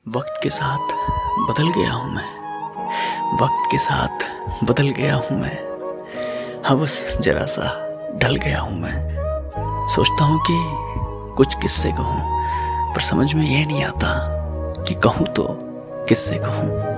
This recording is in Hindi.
वक्त के साथ बदल गया हूँ मैं, वक्त के साथ बदल गया हूँ मैं। हाँ बस जरा सा ढल गया हूँ मैं। सोचता हूँ कि कुछ किस्से कहूँ, पर समझ में ये नहीं आता कि कहूँ तो किससे कहूँ।